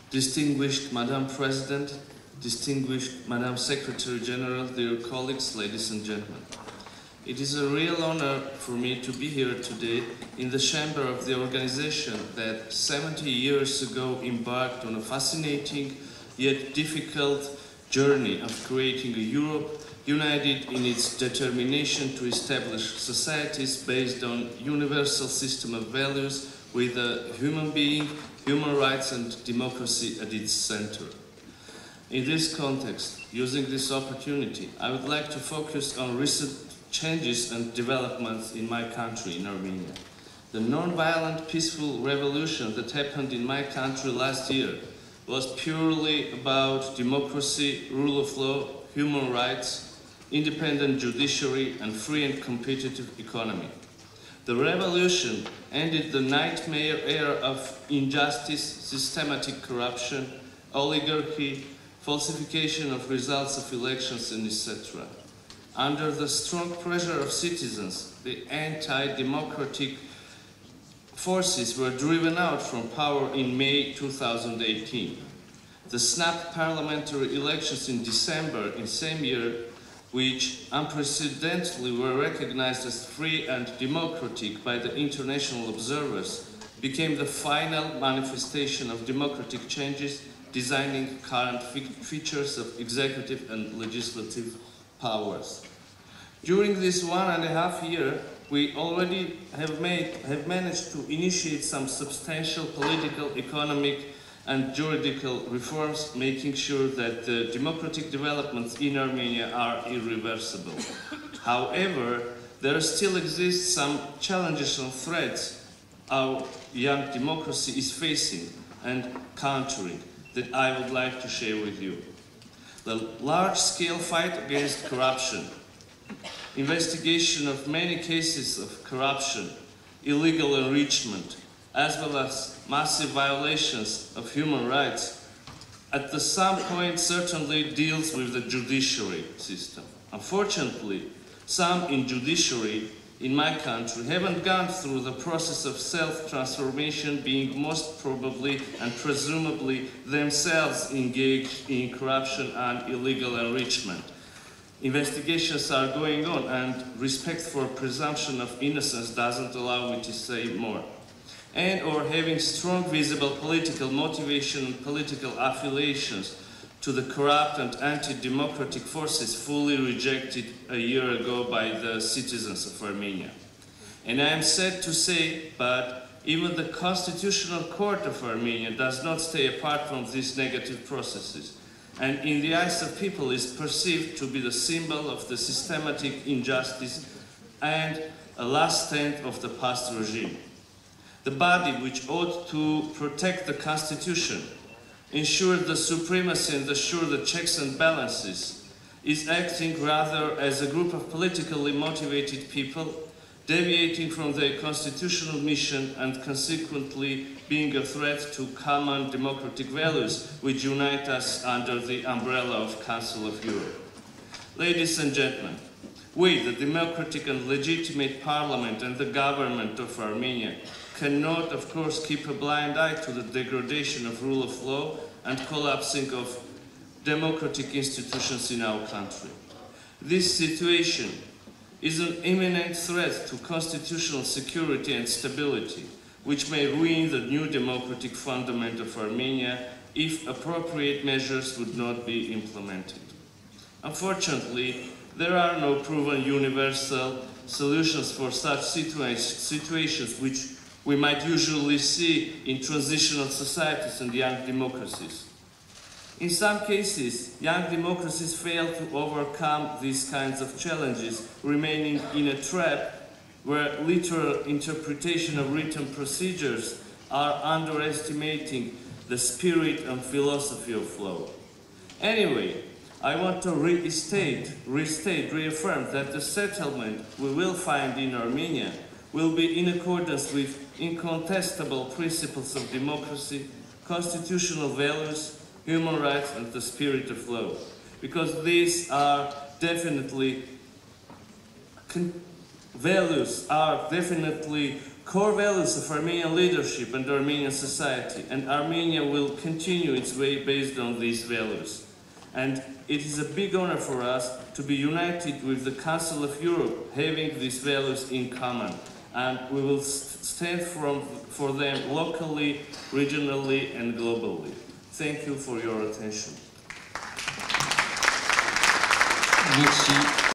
Distinguished Madam President, distinguished Madam Secretary General, dear colleagues, ladies and gentlemen. It is a real honor for me to be here today in the chamber of the organization that 70 years ago embarked on a fascinating yet difficult journey of creating a Europe united in its determination to establish societies based on a universal system of values with a human being, human rights and democracy at its center. In this context, using this opportunity, I would like to focus on recent changes and developments in my country, in Armenia. The non-violent, peaceful revolution that happened in my country last year was purely about democracy, rule of law, human rights, independent judiciary, and free and competitive economy. The revolution ended the nightmare era of injustice, systematic corruption, oligarchy, falsification of results of elections, and etc. Under the strong pressure of citizens, the anti-democratic forces were driven out from power in May 2018. The snap parliamentary elections in December in same year, which unprecedentedly were recognized as free and democratic by the international observers, became the final manifestation of democratic changes designing current features of executive and legislative powers. During this 1.5 years, we already have managed to initiate some substantial political, economic and juridical reforms, making sure that the democratic developments in Armenia are irreversible. However, there still exist some challenges and threats our young democracy is facing and countering that I would like to share with you. The large-scale fight against corruption, investigation of many cases of corruption, illegal enrichment, as well as massive violations of human rights, at some point certainly deals with the judiciary system. Unfortunately, some in judiciary in my country haven't gone through the process of self-transformation, being most probably and presumably themselves engaged in corruption and illegal enrichment. Investigations are going on, and respect for presumption of innocence doesn't allow me to say more. And or having strong visible political motivation and political affiliations to the corrupt and anti-democratic forces fully rejected a year ago by the citizens of Armenia. And I am sad to say, but even the Constitutional Court of Armenia does not stay apart from these negative processes, and in the eyes of people is perceived to be the symbol of the systematic injustice and a last stand of the past regime. The body which ought to protect the Constitution, ensure the supremacy and assure the checks and balances, is acting rather as a group of politically motivated people, deviating from their constitutional mission and consequently being a threat to common democratic values which unite us under the umbrella of Council of Europe. Ladies and gentlemen, we, the democratic and legitimate parliament and the government of Armenia, cannot, of course, keep a blind eye to the degradation of rule of law and collapsing of democratic institutions in our country. This situation is an imminent threat to constitutional security and stability, which may ruin the new democratic fundament of Armenia if appropriate measures would not be implemented. Unfortunately, there are no proven universal solutions for such situations which we might usually see in transitional societies and young democracies. In some cases, young democracies fail to overcome these kinds of challenges, remaining in a trap where literal interpretation of written procedures are underestimating the spirit and philosophy of law. Anyway, I want to reaffirm that the settlement we will find in Armenia will be in accordance with incontestable principles of democracy, constitutional values, human rights, and the spirit of law. Because these are definitely values are definitely core values of Armenian leadership and Armenian society, and Armenia will continue its way based on these values. And it is a big honor for us to be united with the Council of Europe, having these values in common. And we will stand for them locally, regionally, and globally. Thank you for your attention. Merci.